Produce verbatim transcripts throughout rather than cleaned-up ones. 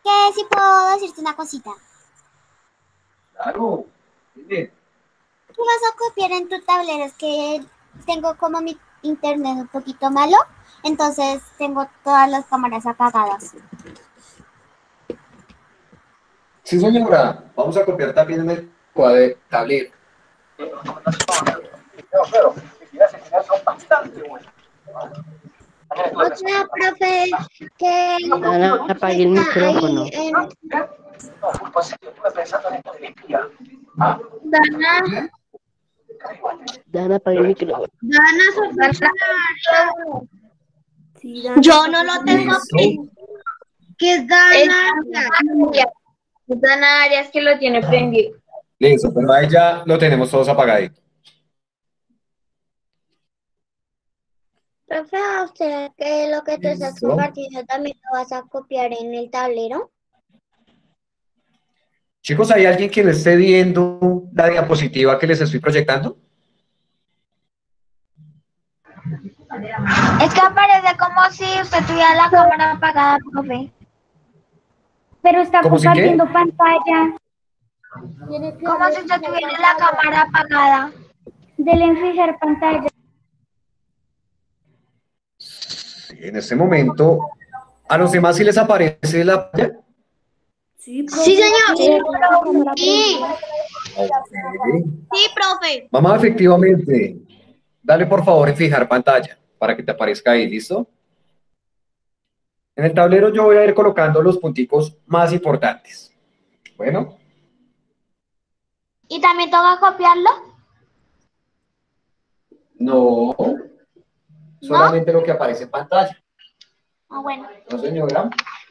Que si puedo decirte una cosita. Claro, dime. Tú vas a copiar en tu tablero, es que tengo como mi internet un poquito malo, entonces tengo todas las cámaras apagadas. Sí, señora, vamos a copiar también en el cuadro tablero. Otra profe que Dana, apague el está ahí micrófono. en... Dana, Dana, apague el micrófono. Dana, Dana. Sí, Dana, Yo no apague lo el tengo Listo. micrófono. prendido. ¿Qué es Dana? Es Dana Arias que lo tiene prendido. Listo, pero ahí ya lo tenemos todos apagadito. Profe, ¿a usted que lo que tú estás Listo. compartiendo también lo vas a copiar en el tablero? Chicos, ¿hay alguien que no esté viendo la diapositiva que les estoy proyectando? Es que aparece como si usted tuviera la cámara apagada, profe. Pero está ¿Cómo si qué? compartiendo pantalla. Como si usted tuviera la cámara apagada. Dele en fijar pantalla. Sí, en este momento, ¿a los demás sí les aparece la pantalla? Sí, profe. Sí, señor. Sí, Sí, Ok. sí, profe. Mamá, efectivamente. Dale por favor en fijar pantalla para que te aparezca ahí, ¿listo? En el tablero yo voy a ir colocando los punticos más importantes. Bueno, ¿Y también toca copiarlo? no, ¿No? solamente lo que aparece en pantalla. Ah, bueno. ¿No, señora?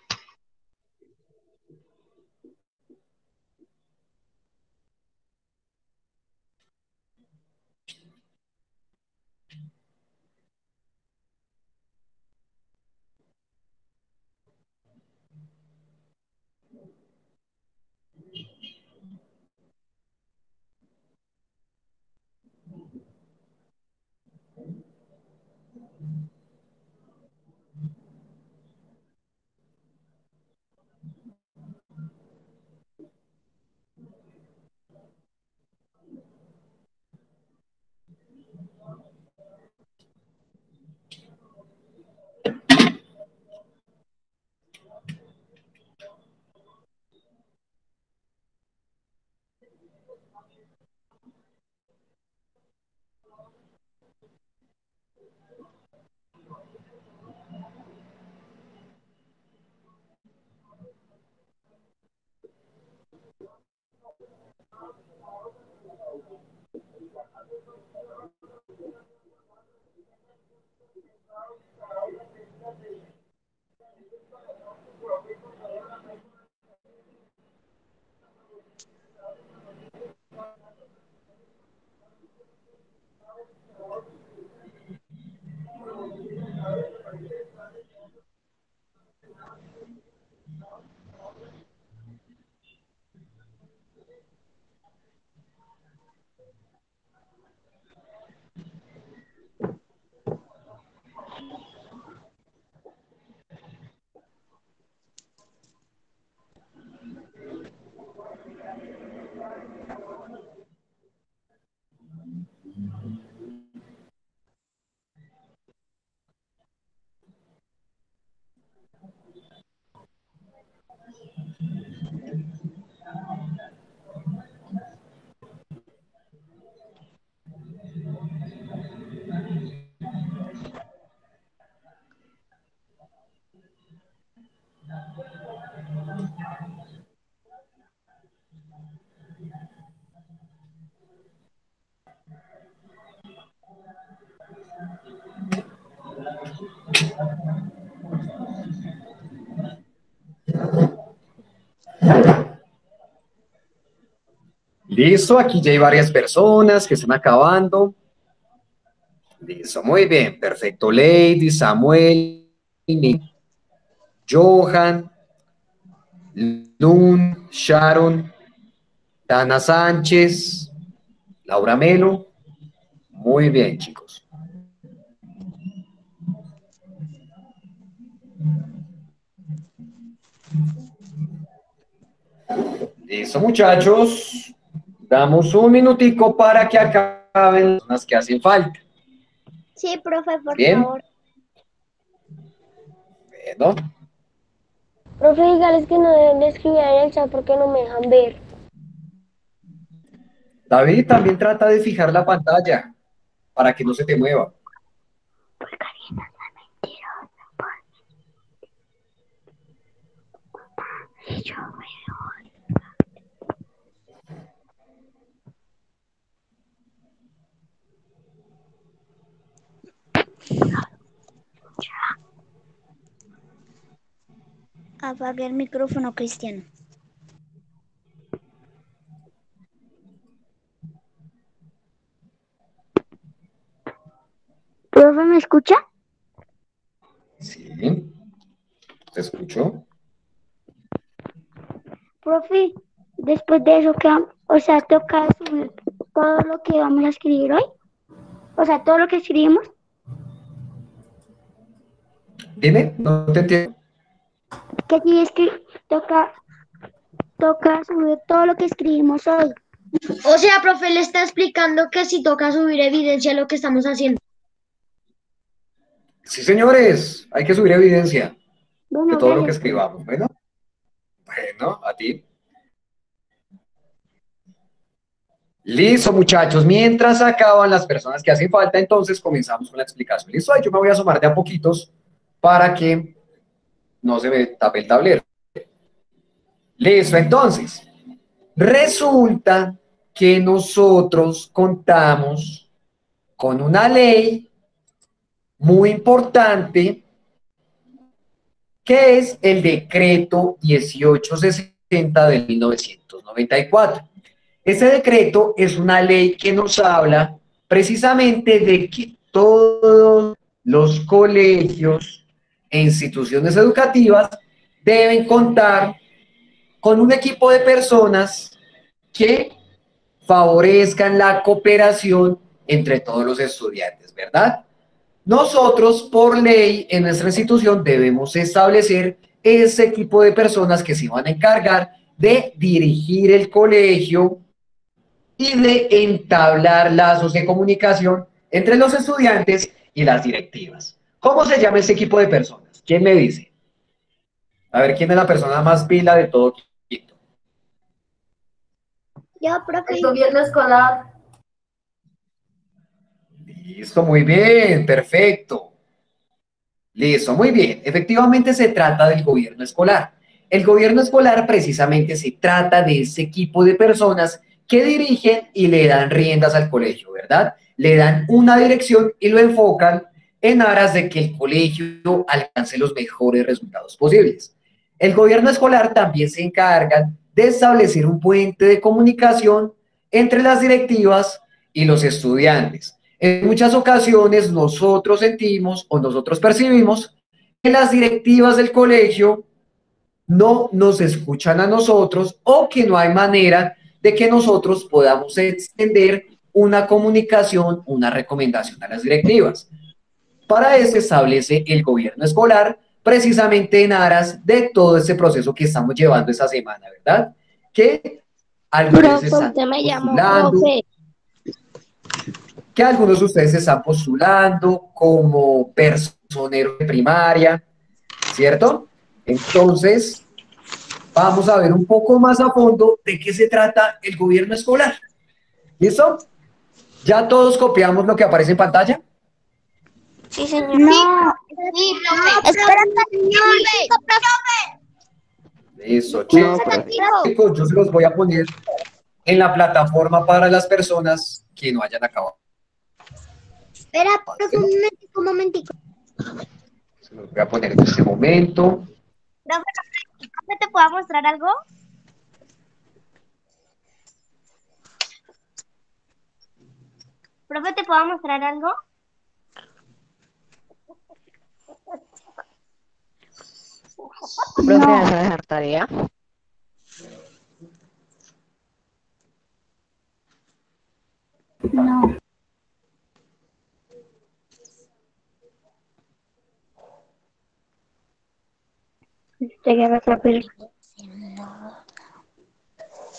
Listo, aquí ya hay varias personas que están acabando. Listo, muy bien, perfecto. Lady, Samuel, Johan, Lun, Sharon, Dana Sánchez, Laura Melo. Muy bien, chicos. Listo, muchachos. Damos un minutico para que acaben las que hacen falta. Sí, profe, por Bien. favor. Bueno, Profe, dígales que no deben de escribir en el chat porque no me dejan ver. David, también trata de fijar la pantalla para que no se te mueva. Apague el micrófono, Cristiano. ¿Profe, me escucha? Sí, te escucho. Profe, después de eso, ¿qué, vam- o sea, toca subir todo lo que vamos a escribir hoy? O sea, todo lo que escribimos. Dime, no te entiendo. Que sí es que toca, toca subir todo lo que escribimos hoy. O sea, profe, le está explicando que si toca subir evidencia de lo que estamos haciendo. Sí, señores, hay que subir evidencia de Bueno, todo lo que gracias. escribamos. Bueno, bueno, a ti. Listo, muchachos. Mientras acaban las personas que hacen falta, entonces comenzamos con la explicación. Listo, yo me voy a sumar de a poquitos para que no se me tape el tablero. Listo, entonces. Resulta que nosotros contamos con una ley muy importante que es el decreto dieciocho sesenta de mil novecientos noventa y cuatro. Ese decreto es una ley que nos habla precisamente de que todos los colegios e instituciones educativas deben contar con un equipo de personas que favorezcan la cooperación entre todos los estudiantes, ¿verdad? Nosotros, por ley, en nuestra institución debemos establecer ese equipo de personas que se van a encargar de dirigir el colegio y de entablar lazos de comunicación entre los estudiantes y las directivas. ¿Cómo se llama ese equipo de personas? ¿Quién me dice? A ver, ¿quién es la persona más pila de todo Quito? Yo, profe. El gobierno escolar. Listo, muy bien, perfecto. Listo, muy bien. Efectivamente se trata del gobierno escolar. El gobierno escolar precisamente se trata de ese equipo de personas que dirigen y le dan riendas al colegio, ¿verdad? Le dan una dirección y lo enfocan en aras de que el colegio alcance los mejores resultados posibles. El gobierno escolar también se encarga de establecer un puente de comunicación entre las directivas y los estudiantes. En muchas ocasiones nosotros sentimos o nosotros percibimos que las directivas del colegio no nos escuchan a nosotros o que no hay manera de que nosotros podamos extender una comunicación, una recomendación a las directivas. Para eso se establece el gobierno escolar, precisamente en aras de todo este proceso que estamos llevando esta semana, ¿verdad? Que algunos Profe, están usted me llamó, postulando, profe. que algunos de ustedes se están postulando como personeros de primaria, ¿cierto? Entonces, vamos a ver un poco más a fondo de qué se trata el gobierno escolar. ¿Listo? ¿Ya todos copiamos lo que aparece en pantalla? Sí, señor. No, Sí, profe. Espera un momentico, profe. Eso, No, chicos, profe. yo se los voy a poner en la plataforma para las personas que no hayan acabado. Espera, profe, un momentico, un momentico. Se los voy a poner en este momento. Profe, profe, ¿te puedo mostrar algo? Profe, ¿te puedo mostrar algo? Profe, no, ¿vas a dejar tarea? no. Usted ya va a saber.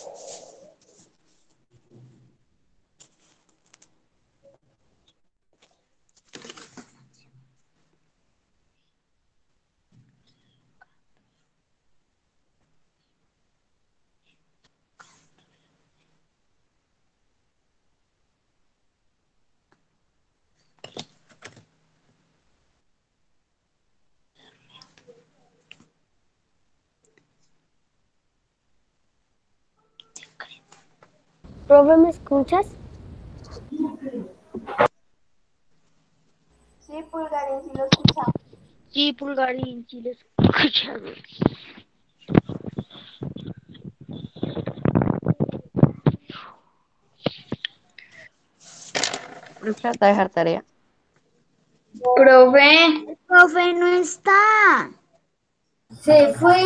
Profe, ¿me escuchas? Sí, Pulgarín, sí lo escuchamos. Sí, Pulgarín, sí lo escuchamos. Profe, ¿te va a dejar tarea? Profe, El profe no está. Se fue.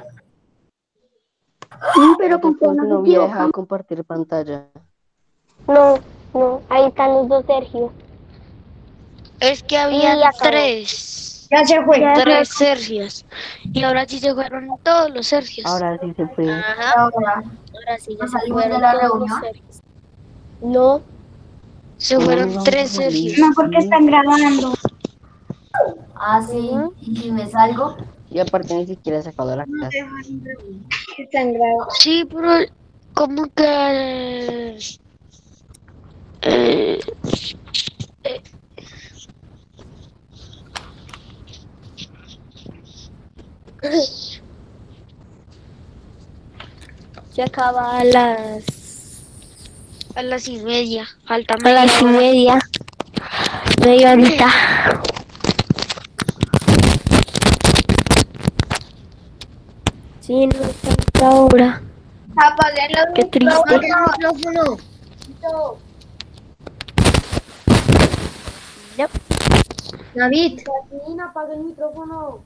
Sí, pero con que Entonces nos no había dejado equivocamos. compartir pantalla. No, no, ahí están los dos Sergio. es que Y habían acabó. tres, Ya se fue. Ya tres Sergios. Y ahora sí se fueron todos los Sergios. Ahora sí se fue. Ajá. Ahora, Ahora sí, ya ¿nos se salimos de fueron la todos los reunión? Sergios. No, Se ¿Cómo fueron vamos tres a salir? Sergios. No, porque están grabando. Ah, sí. ¿Y si me salgo? Y aparte ni siquiera he sacado la clase. están grabados. Sí, pero como que... eh, eh, Se acaba a las, a las y media. Falta a media las y hora. media. Media horita. Sí, no está ahora. Apaguen Qué triste. Apaga el micrófono. Yep. David. Apaga el micrófono.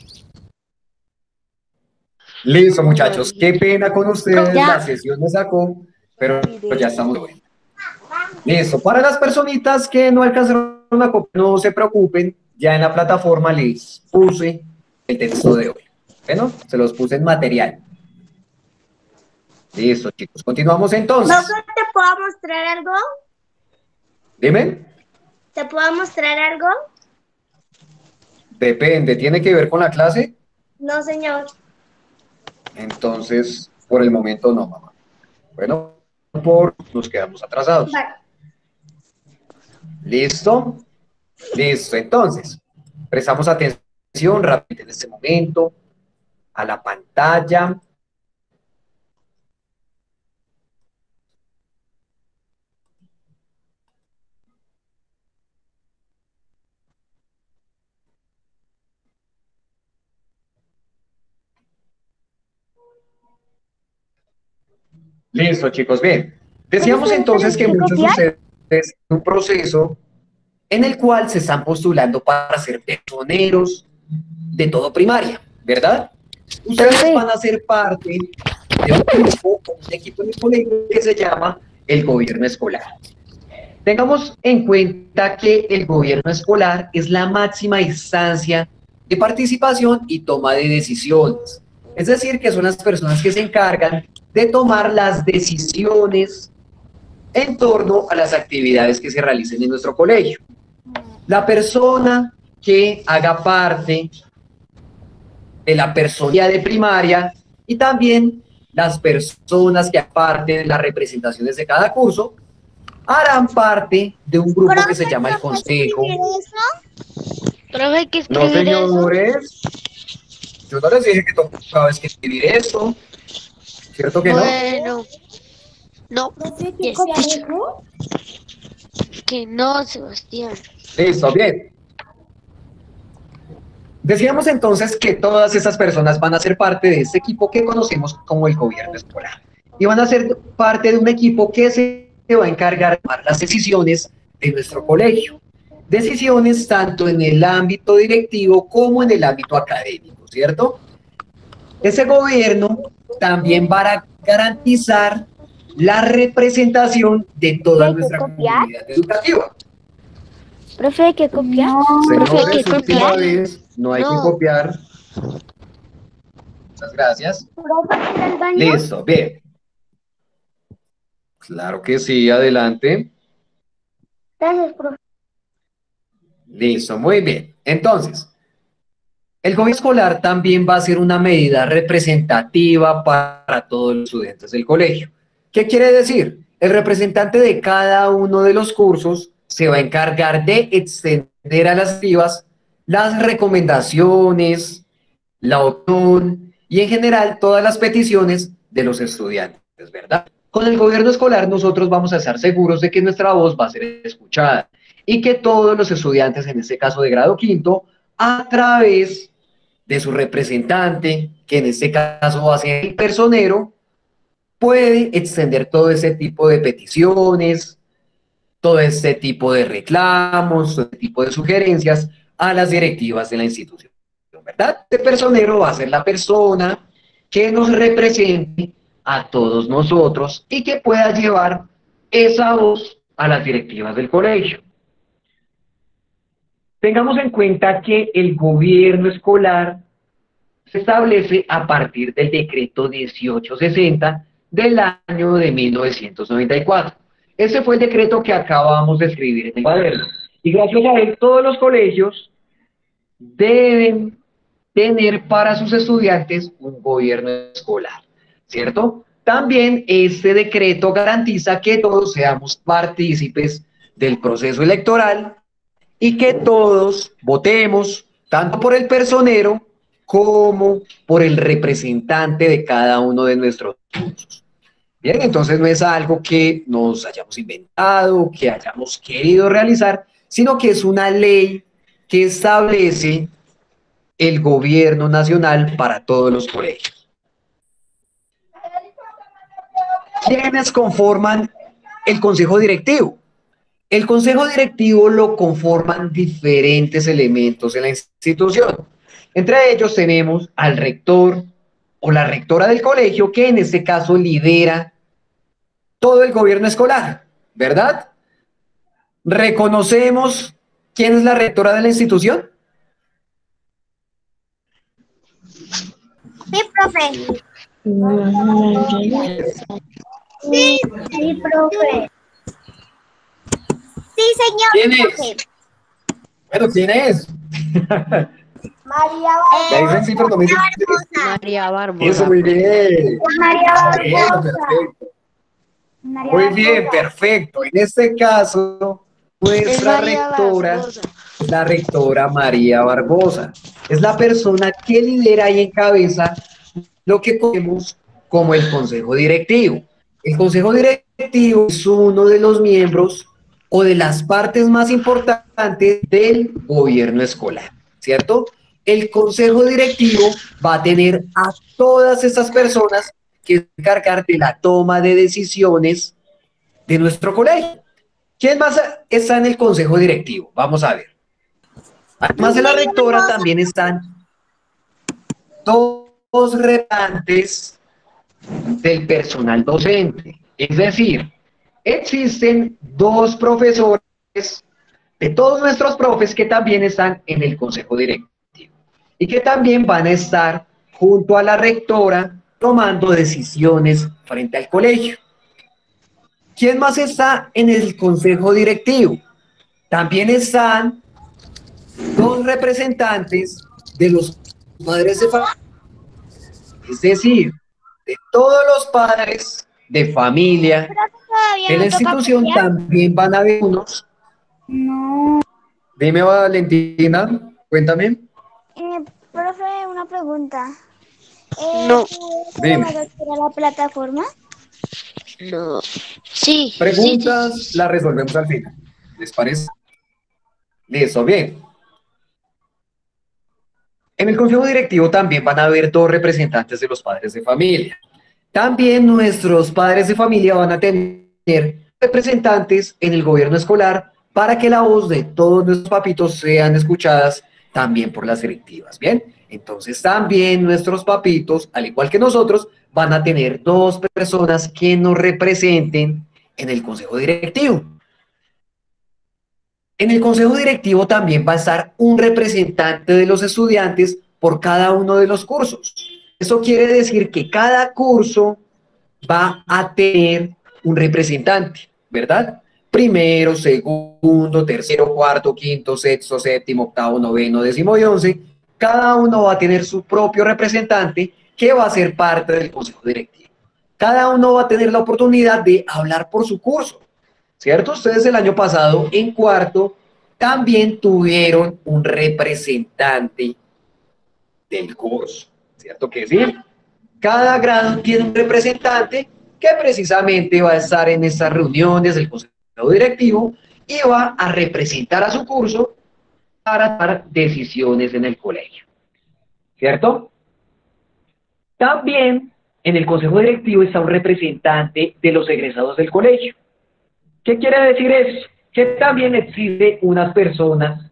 Listo, muchachos. Qué pena con ustedes. Ya. La sesión me sacó, pero ya estamos bien. Listo. Para las personitas que no alcanzaron a copiar, no se preocupen. Ya en la plataforma les puse el texto de hoy. Bueno, se los puse en material. Listo, chicos. Continuamos entonces. ¿Profe, te puedo mostrar algo? Dime. ¿Te puedo mostrar algo? Depende. ¿Tiene que ver con la clase? No, señor. Entonces, por el momento no, mamá. Bueno, por nos quedamos atrasados. Vale. ¿Listo? Listo. Entonces, prestamos atención rápido en este momento a la pantalla. Listo, chicos. Bien. Decíamos entonces que muchos de ustedes tienen un proceso en el cual se están postulando para ser personeros de todo primaria, ¿verdad? Ustedes Profe. van a ser parte de un grupo, un equipo en el colegio que se llama el gobierno escolar. Tengamos en cuenta que el gobierno escolar es la máxima instancia de participación y toma de decisiones. Es decir, que son las personas que se encargan de tomar las decisiones en torno a las actividades que se realicen en nuestro colegio. La persona que haga parte de la personalidad de primaria y también las personas que aparte de las representaciones de cada curso harán parte de un grupo que se llama el consejo. Profe, hay que No, escribir eso. señores, yo no les dije que tocaba escribir esto, ¿cierto que no? Bueno. No. Yes, teacher. Que no, Sebastián. Listo, bien. Decíamos entonces que todas esas personas van a ser parte de este equipo que conocemos como el gobierno escolar. Y van a ser parte de un equipo que se va a encargar de tomar las decisiones de nuestro colegio. Decisiones tanto en el ámbito directivo como en el ámbito académico, ¿cierto? Ese gobierno también va a garantizar la representación de toda ¿Hay que nuestra copiar? comunidad educativa. Profe, ¿hay que copiar? Profe, hay Señores, que última copiar. vez, no hay No. que copiar. Muchas gracias. ¿Profe, ir al baño? Listo, bien. Claro que sí, adelante. Gracias, profe. Listo, muy bien. Entonces, el gobierno escolar también va a ser una medida representativa para todos los estudiantes del colegio. ¿Qué quiere decir? El representante de cada uno de los cursos se va a encargar de extender a las activas las recomendaciones, la opinión y en general todas las peticiones de los estudiantes, ¿verdad? Con el gobierno escolar nosotros vamos a estar seguros de que nuestra voz va a ser escuchada y que todos los estudiantes, en este caso de grado quinto, a través de su representante, que en este caso va a ser el personero, puede extender todo ese tipo de peticiones, todo este tipo de reclamos, todo este tipo de sugerencias a las directivas de la institución, ¿verdad? Este personero va a ser la persona que nos represente a todos nosotros y que pueda llevar esa voz a las directivas del colegio. Tengamos en cuenta que el gobierno escolar se establece a partir del decreto dieciocho sesenta del año de mil novecientos noventa y cuatro. Ese fue el decreto que acabamos de escribir en el cuaderno. Y gracias a él, todos los colegios deben tener para sus estudiantes un gobierno escolar, ¿cierto? También este decreto garantiza que todos seamos partícipes del proceso electoral y que todos votemos tanto por el personero como por el representante de cada uno de nuestros cursos. Bien, entonces no es algo que nos hayamos inventado, que hayamos querido realizar, sino que es una ley que establece el gobierno nacional para todos los colegios. ¿Quiénes conforman el consejo directivo? El consejo directivo lo conforman diferentes elementos en la institución. Entre ellos tenemos al rector o la rectora del colegio, que en este caso lidera todo el gobierno escolar, ¿verdad? ¿Reconocemos quién es la rectora de la institución? Sí, profe. Sí, sí, profe. Sí, señor. ¿Quién es? profe. Bueno, ¿quién es? María Ya dicen sí, pero no me dicen. María Barbosa. Eso, muy bien. María Bien, perfecto. María Muy bien, Barbosa. perfecto. En este caso, nuestra rectora es la rectora María Barbosa. Es la persona que lidera y encabeza lo que conocemos como el consejo directivo. El consejo directivo es uno de los miembros o de las partes más importantes del gobierno escolar, ¿cierto? El consejo directivo va a tener a todas esas personas que encargar de la toma de decisiones de nuestro colegio. ¿Quién más está en el consejo directivo? Vamos a ver. Además de la rectora, también están dos representantes del personal docente. Es decir, existen dos profesores de todos nuestros profes que también están en el consejo directivo y que también van a estar junto a la rectora tomando decisiones frente al colegio. ¿Quién más está en el consejo directivo? También están dos representantes de los padres de familia, es decir, de todos los padres de familia Todavía de la no toca institución. copiar. También van a haber unos. No. Dime, Valentina, cuéntame. Eh, profe, una pregunta. Eh, No. Dime. ¿Puedo ir a la plataforma? No. Sí. Preguntas sí, sí, sí. las resolvemos al final. ¿Les parece? Listo, bien. En el consejo directivo también van a haber dos representantes de los padres de familia. También nuestros padres de familia van a tener representantes en el gobierno escolar para que la voz de todos nuestros papitos sean escuchadas también por las directivas. Bien, entonces también nuestros papitos, al igual que nosotros, van a tener dos personas que nos representen en el consejo directivo. En el consejo directivo también va a estar un representante de los estudiantes por cada uno de los cursos. Eso quiere decir que cada curso va a tener un representante, ¿verdad? Primero, segundo, tercero, cuarto, quinto, sexto, séptimo, octavo, noveno, décimo y once. Cada uno va a tener su propio representante que va a ser parte del consejo directivo. Cada uno va a tener la oportunidad de hablar por su curso, ¿cierto? Ustedes el año pasado, en cuarto, también tuvieron un representante del curso, ¿cierto que sí? Cada grado tiene un representante que precisamente va a estar en estas reuniones del consejo directivo y va a representar a su curso para tomar decisiones en el colegio, ¿cierto? También en el consejo directivo está un representante de los egresados del colegio. ¿Qué quiere decir eso? Que también existe unas personas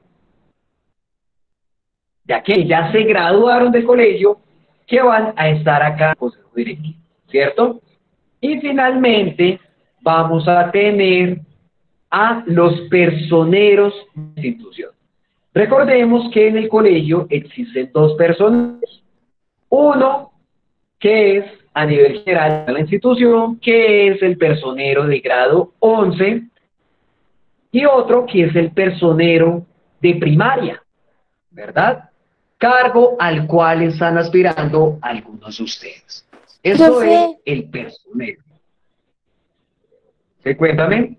ya que ya se graduaron del colegio que van a estar acá en el consejo directivo, ¿cierto? Y finalmente vamos a tener a los personeros de la institución. Recordemos que en el colegio existen dos personas. Uno, que es a nivel general de la institución, que es el personero de grado once, y otro que es el personero de primaria, ¿verdad? Cargo al cual están aspirando algunos de ustedes. Eso Profe. es el personero. ¿Sí? Cuéntame.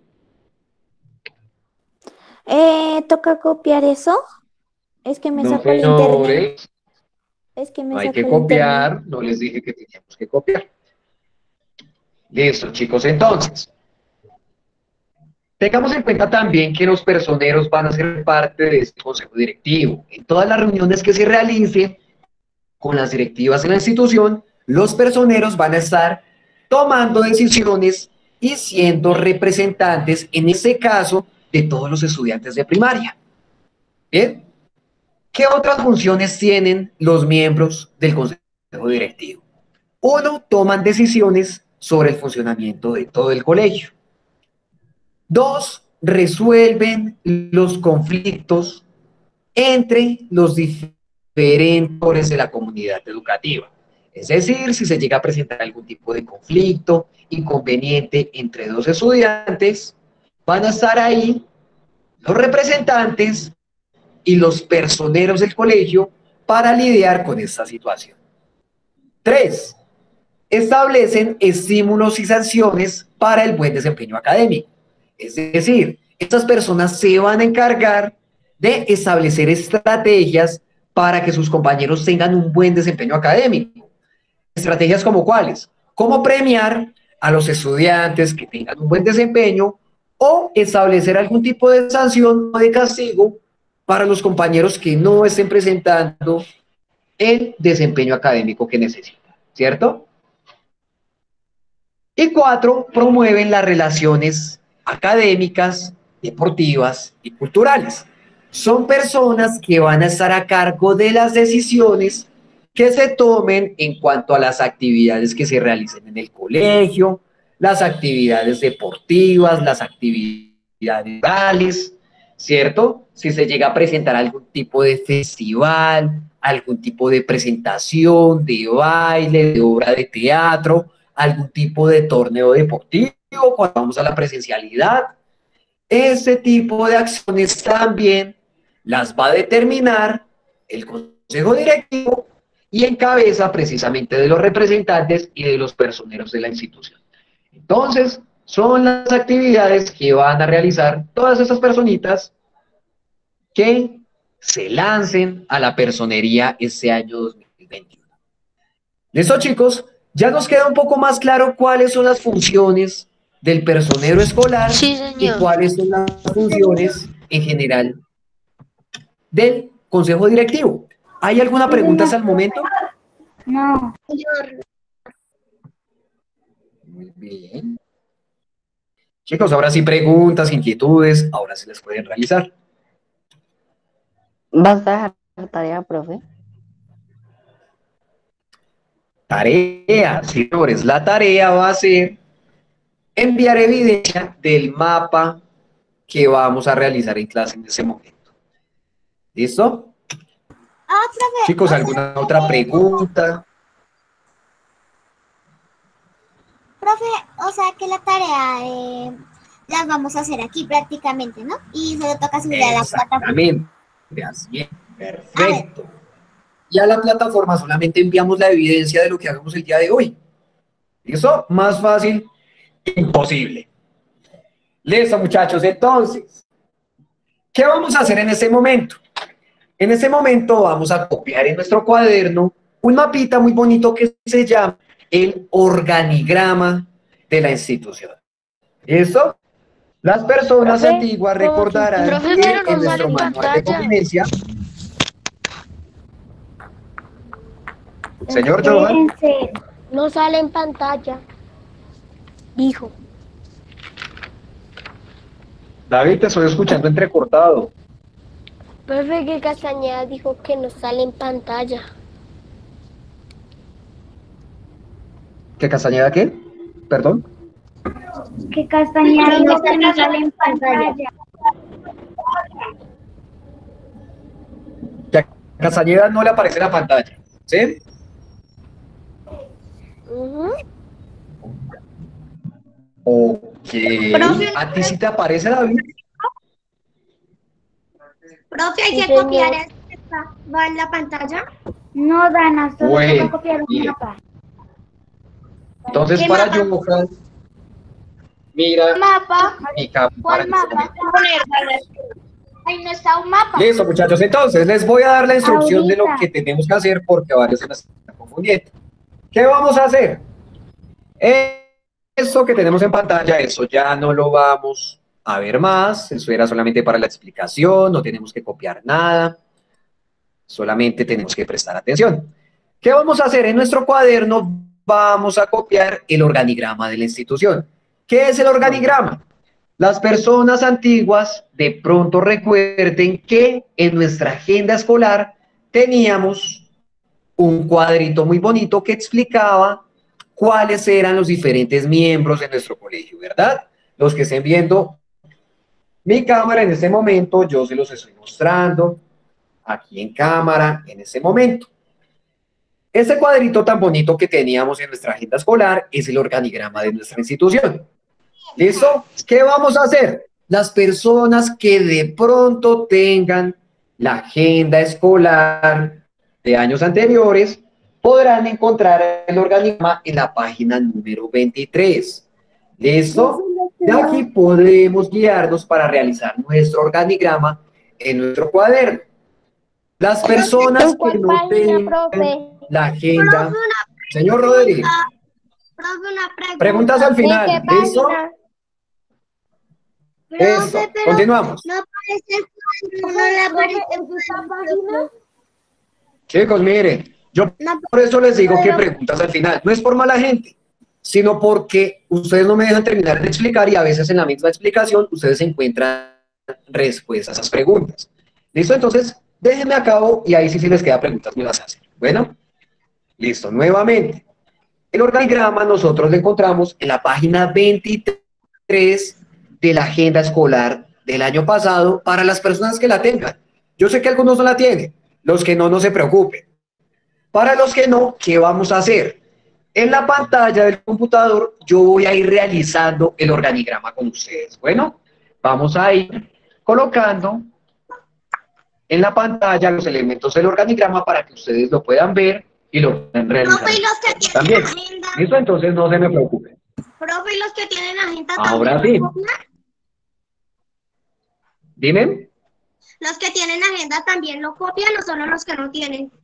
Eh, ¿toca copiar eso? Es que me No, sacó el internet. señores, Es que me no hay sacó que el internet. copiar, no les dije que teníamos que copiar. Listo, chicos, entonces. Tengamos en cuenta también que los personeros van a ser parte de este consejo directivo. En todas las reuniones que se realicen con las directivas en la institución, los personeros van a estar tomando decisiones y siendo representantes, en este caso, de todos los estudiantes de primaria. ¿Bien? ¿Qué otras funciones tienen los miembros del consejo directivo? Uno, toman decisiones sobre el funcionamiento de todo el colegio. Dos, resuelven los conflictos entre los diferentes actores de la comunidad educativa. Es decir, si se llega a presentar algún tipo de conflicto, inconveniente entre dos estudiantes, van a estar ahí los representantes y los personeros del colegio para lidiar con esta situación. Tres, establecen estímulos y sanciones para el buen desempeño académico. Es decir, estas personas se van a encargar de establecer estrategias para que sus compañeros tengan un buen desempeño académico. Estrategias como cuáles, cómo premiar a los estudiantes que tengan un buen desempeño o establecer algún tipo de sanción o de castigo para los compañeros que no estén presentando el desempeño académico que necesitan, ¿cierto? Y cuatro, promueven las relaciones académicas, deportivas y culturales. Son personas que van a estar a cargo de las decisiones que se tomen en cuanto a las actividades que se realicen en el colegio, las actividades deportivas, las actividades orales, ¿cierto? Si se llega a presentar algún tipo de festival, algún tipo de presentación, de baile, de obra de teatro, algún tipo de torneo deportivo, cuando vamos a la presencialidad. Ese tipo de acciones también las va a determinar el consejo directivo y en cabeza precisamente de los representantes y de los personeros de la institución. Entonces, son las actividades que van a realizar todas esas personitas que se lancen a la personería este año dos mil veintiuno. ¿Listo, chicos? Ya nos queda un poco más claro cuáles son las funciones del personero escolar Sí, y señor. cuáles son las funciones en general del consejo directivo. ¿Hay alguna pregunta hasta el momento? No. Muy bien. Chicos, ahora sí preguntas, inquietudes, ahora sí les pueden realizar. ¿Vas a dejar tarea, profe? Tarea, señores, la tarea va a ser enviar evidencia del mapa que vamos a realizar en clase en ese momento. ¿Listo? Ah, profe. Chicos, o ¿alguna sea, otra eh, pregunta? Profe, o sea que la tarea eh, las vamos a hacer aquí prácticamente, ¿no? Y solo toca subir a la plataforma. Exactamente, así es, perfecto. Y a la plataforma solamente enviamos la evidencia de lo que hagamos el día de hoy. ¿Listo? Más fácil, imposible. Listo, muchachos, entonces, ¿qué vamos a hacer en este momento? En este momento vamos a copiar en nuestro cuaderno un mapita muy bonito que se llama el organigrama de la institución. ¿Listo? Las personas Profe, antiguas ¿cómo recordarán Profe, que pero en no sale nuestro en manual de pantalla. convivencia... Señor Johan, Espérense. No sale en pantalla. Dijo. David, te estoy escuchando entrecortado. Profe, que Castañeda dijo que no sale en pantalla. ¿Qué Castañeda qué? Perdón. Que Castañeda dijo que no sale en pantalla. Que a Castañeda no le aparece en la pantalla. ¿Sí? Ujú. Ok. ¿A ti sí te aparece, David? Profe, hay Sí, que señor. copiar esto que está- va en la pantalla. No, Dana, solo Bueno, toca copiar un bien. mapa. Entonces, ¿Qué para mapa? Johan, mira Mapa. mi cámara. ¿Cuál mapa? Ahí no está un mapa. Listo, muchachos. Entonces, les voy a dar la instrucción de lo Ahorita. que tenemos que hacer porque varios se me están confundiendo. ¿Qué vamos a hacer? Esto que tenemos en pantalla, eso ya no lo vamos a ver más. Eso era solamente para la explicación, no tenemos que copiar nada. Solamente tenemos que prestar atención. ¿Qué vamos a hacer? En nuestro cuaderno vamos a copiar el organigrama de la institución. ¿Qué es el organigrama? Las personas antiguas de pronto recuerden que en nuestra agenda escolar teníamos un cuadrito muy bonito que explicaba cuáles eran los diferentes miembros de nuestro colegio, ¿verdad? Los que estén viendo mi cámara en este momento, yo se los estoy mostrando aquí en cámara en este momento. Ese cuadrito tan bonito que teníamos en nuestra agenda escolar es el organigrama de nuestra institución. ¿Listo? ¿Qué vamos a hacer? Las personas que de pronto tengan la agenda escolar de años anteriores podrán encontrar el organigrama en la página número veintitrés. ¿Listo? De aquí podemos guiarnos para realizar nuestro organigrama en nuestro cuaderno. Las personas ¿En cuál que no página, tengan profe? la agenda... Profe, una Señor Rodríguez, Profe, una pregunta. preguntas al ¿En qué final. ¿Listo? página? Eso, Profe, pero continuamos. no aparece el cuadro, no le aparece el cuadro. Chicos, miren, yo No, por eso les digo que pero- preguntas al final. No es por mala gente, sino porque ustedes no me dejan terminar de explicar y a veces en la misma explicación ustedes encuentran respuestas a esas preguntas. ¿Listo? Entonces, déjenme a cabo y ahí sí si les queda preguntas me las hacen. Bueno, listo. Nuevamente, el organigrama nosotros lo encontramos en la página veintitrés de la agenda escolar del año pasado para las personas que la tengan. Yo sé que algunos no la tienen, los que no, no se preocupen. Para los que no, ¿qué vamos a hacer? En la pantalla del computador yo voy a ir realizando el organigrama con ustedes. Bueno, vamos a ir colocando en la pantalla los elementos del organigrama para que ustedes lo puedan ver y lo puedan realizar. Profe, y los que tienen También. agenda, ¿Listo? Entonces no se me preocupen. profe, y los que tienen agenda Ahora también sí. lo copian. Dime. Los que tienen agenda también lo copian o solo los que no tienen.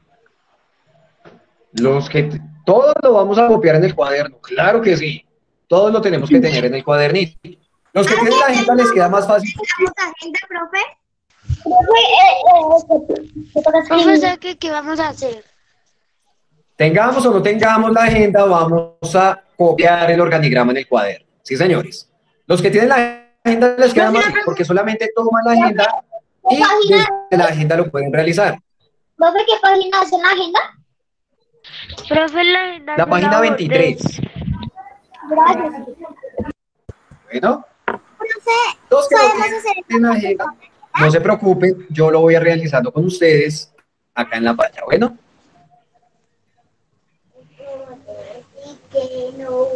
Los que todos lo vamos a copiar en el cuaderno, claro que sí. Todos lo tenemos que tener en el cuadernito. Los que tienen la agenda les queda más fácil. ¿Tenemos agenda, profe? Profe, ¿sabe qué, qué vamos a hacer? Tengamos o no tengamos la agenda, vamos a copiar el organigrama en el cuaderno. Sí, señores. Los que tienen la agenda les queda más fácil porque solamente toman la agenda y desde la agenda lo pueden realizar. ¿Profe, qué página es en la agenda? Profe, la agenda La de página la- veintitrés. Gracias. Bueno, Profe, los que no podemos tienen hacer la agenda, no se preocupen, yo lo voy a ir realizando con ustedes acá en la pantalla. Bueno, que no.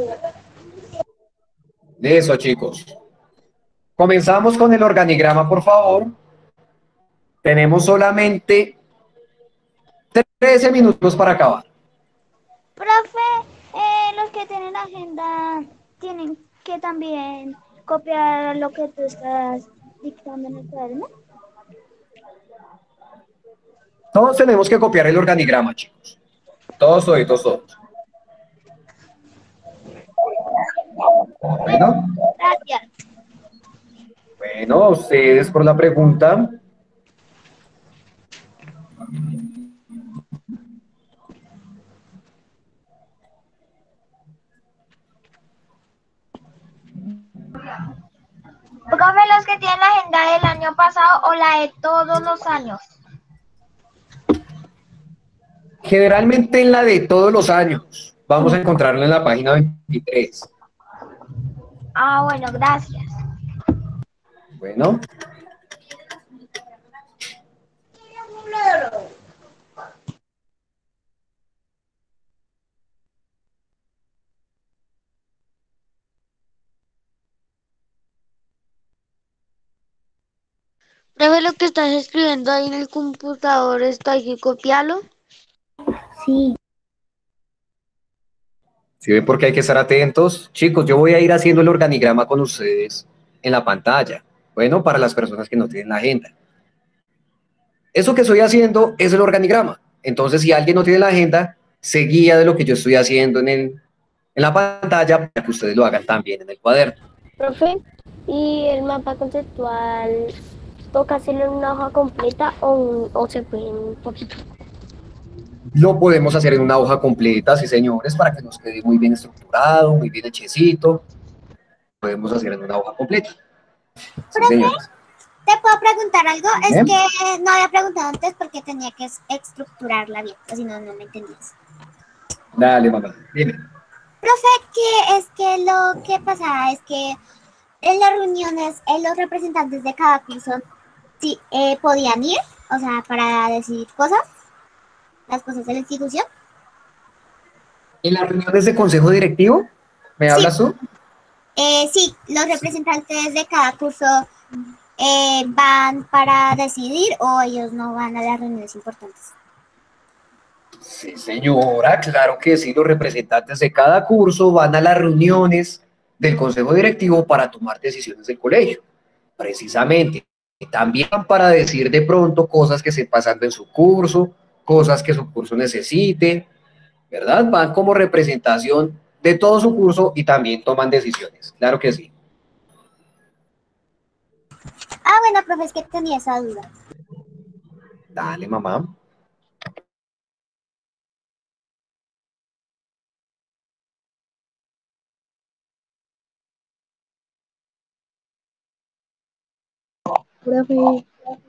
eso, chicos. Comenzamos con el organigrama, por favor. Tenemos solamente trece minutos para acabar. Profe, eh, los que tienen la agenda tienen que también copiar lo que tú estás dictando en el cuaderno. Todos tenemos que copiar el organigrama, chicos. Todos, todos, todos. Bueno, Gracias. bueno, a ustedes por la pregunta. Profe, los que tienen la agenda del año pasado o la de todos los años. Generalmente en la de todos los años. Vamos a encontrarla en la página veintitrés. Ah, bueno, gracias. Bueno, Profe, lo que estás escribiendo ahí en el computador, ¿está hay que copiarlo? Sí. ¿sí ven por qué hay que estar atentos? Chicos, yo voy a ir haciendo el organigrama con ustedes en la pantalla. Bueno, para las personas que no tienen la agenda. Eso que estoy haciendo es el organigrama. Entonces, si alguien no tiene la agenda, se guía de lo que yo estoy haciendo en, el, en la pantalla para que ustedes lo hagan también en el cuaderno. Profe, ¿y el mapa conceptual toca hacerlo en una hoja completa o, un- o se puede en un poquito? Lo podemos hacer en una hoja completa, sí señores, para que nos quede muy bien estructurado, muy bien hechecito. Podemos hacer en una hoja completa. Sí, señores. ¿Te puedo preguntar algo? Es Bien. que no había preguntado antes porque tenía que es- estructurarla bien, o si no, no me entendías. Dale, mamá. Dime. Profe, que es que lo que pasaba es que en las reuniones eh, los representantes de cada curso sí eh, podían ir, o sea, para decidir cosas, las cosas de la institución. ¿En las reuniones de consejo directivo? ¿Me Sí, hablas tú? eh, sí, los representantes de cada curso eh, van para decidir o ellos no van a las reuniones importantes. Sí, señora, claro que sí. Los representantes de cada curso van a las reuniones del consejo directivo para tomar decisiones del colegio. Precisamente. También para decir de pronto cosas que estén pasando en su curso, cosas que su curso necesite, ¿verdad? Van como representación de todo su curso y también toman decisiones. Claro que sí. Ah, bueno, profe, es que tenía esa duda. Dale, mamá. Profe,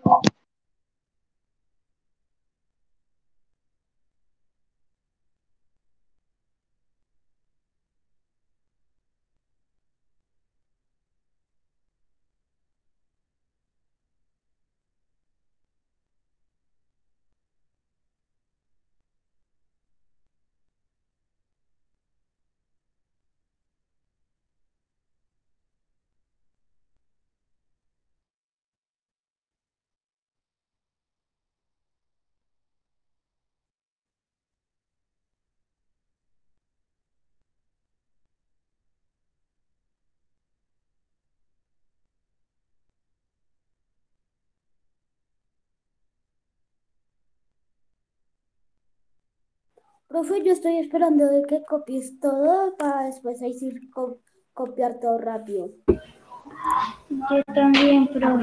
Profe, yo estoy esperando de que copies todo para después ahí sí co- copiar todo rápido. yo también, profe.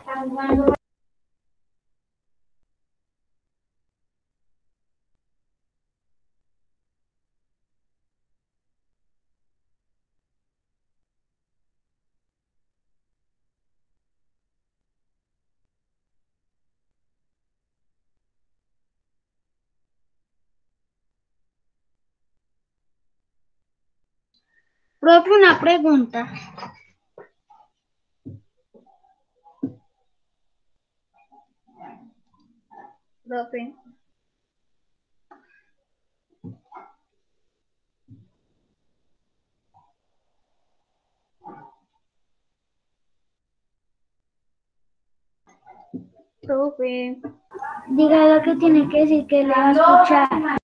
Profe, una pregunta. Profe. Profe. Diga lo que tiene que decir que le va a escuchar.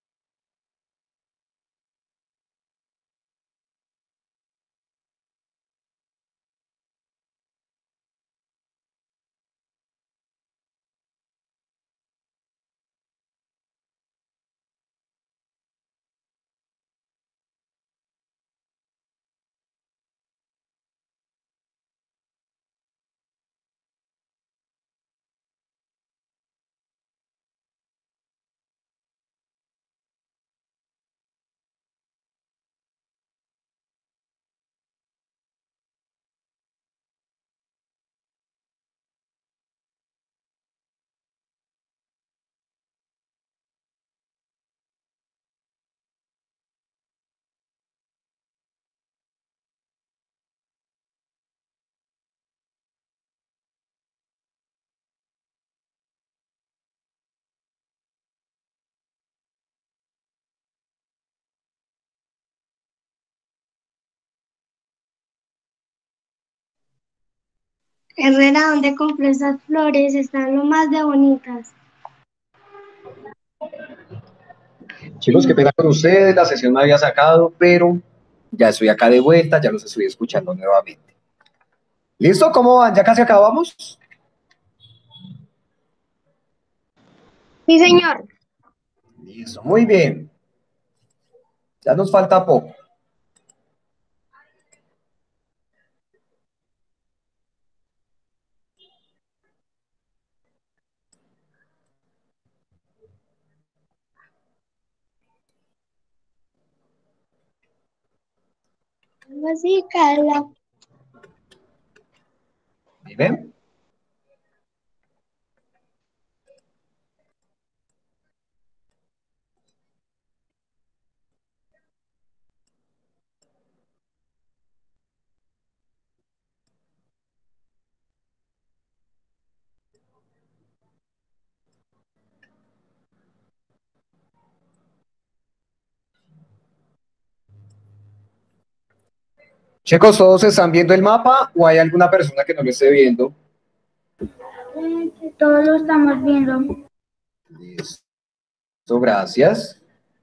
Herrera, ¿dónde compré esas flores? Están lo más de bonitas. Chicos, qué pena con ustedes, la sesión me había sacado, pero ya estoy acá de vuelta, ya los estoy escuchando nuevamente. ¿Listo? ¿Cómo van? ¿Ya casi acabamos? Sí, señor. Listo, muy bien. Ya nos falta poco. Así, Carla. Dime. Chicos, ¿todos están viendo el mapa o hay alguna persona que no lo esté viendo? Todos lo estamos viendo. Listo, gracias.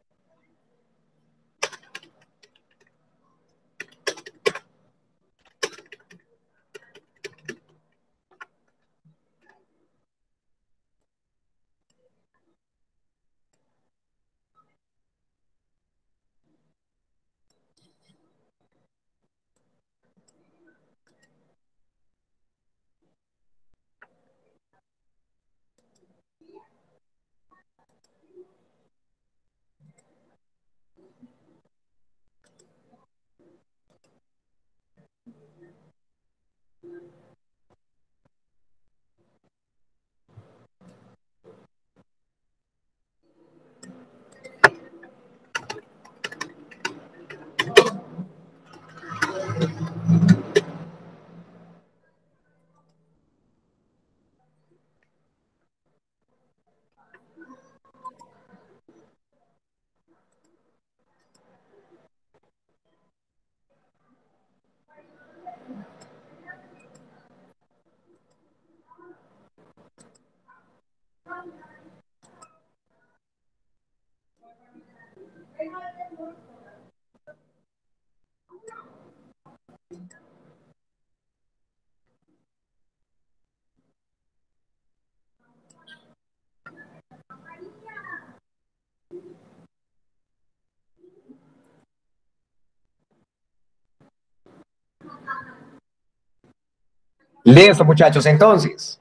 Listo, muchachos, entonces.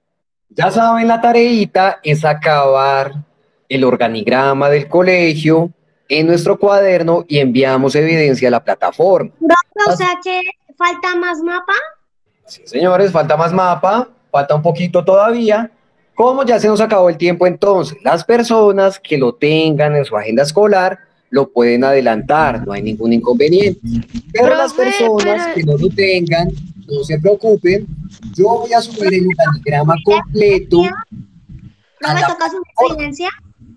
Ya saben, la tareita es acabar el organigrama del colegio en nuestro cuaderno y enviamos evidencia a la plataforma. O sea que falta más mapa. Sí, señores, falta más mapa, falta un poquito todavía. Como ya se nos acabó el tiempo, entonces, las personas que lo tengan en su agenda escolar lo pueden adelantar, no hay ningún inconveniente. Pero las Profe, personas pero que no lo tengan, no se preocupen, yo voy a subir el organigrama completo a Profe, la toca subir plataforma. evidencia.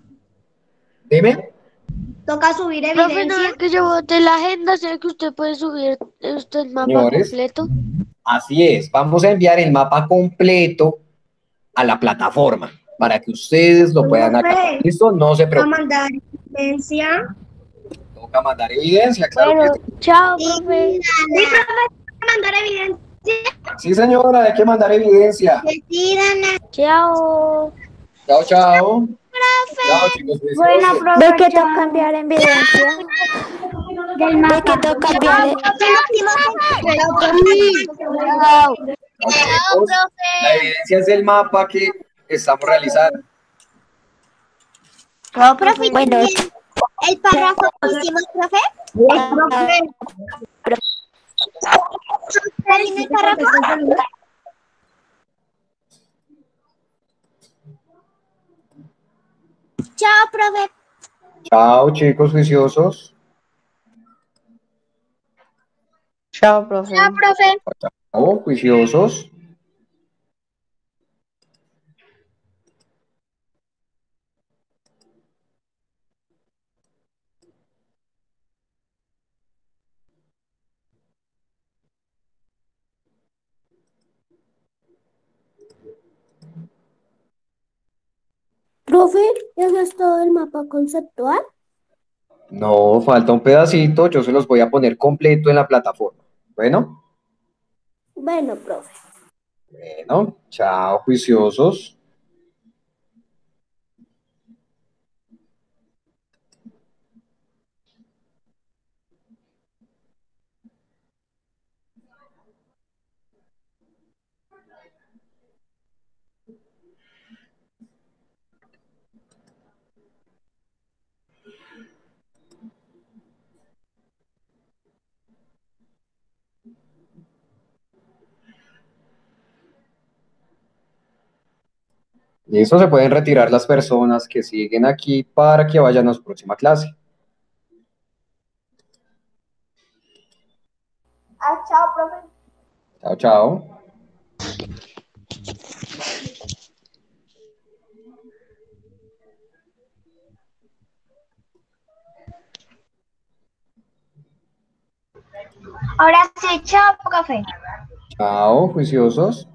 Dime. Toca subir profe, no evidencia. es que yo boté la agenda, sé que usted puede subir usted el mapa Señores, completo. así es, vamos a enviar el mapa completo a la plataforma para que ustedes lo puedan acabar. Profe, ¿Listo? No se toca preocupen. mandar evidencia. Toca mandar evidencia, claro que Bueno, sí. chao, Sí, profe. Sí, profe, toca mandar evidencia. Sí, señora, hay que mandar evidencia. Dana. Chao. Chao, chao. Chao, chicos Bueno, preciosos. profe, ¿De qué chao. toca cambiar evidencia? Del ¿De qué mapa. toca cambiar? e- Chao. Chao, chicos. La evidencia es el mapa que estamos realizando. Chao, Profe, profe. ¿y Bueno, también el párrafo que hicimos, profe? ¿También el párrafo? Chao, profe. Chao, chicos juiciosos. Chao, profe. Chao, profe. Chao, juiciosos. Profe, ¿eso es todo el mapa conceptual? No, falta un pedacito, yo se los voy a poner completo en la plataforma. Bueno, Bueno, profe. bueno, chao, juiciosos. Listo, se pueden retirar las personas que siguen aquí para que vayan a su próxima clase. Ah, chao, profe. Chao, chao. Ahora sí, chao, profe. Chao, juiciosos.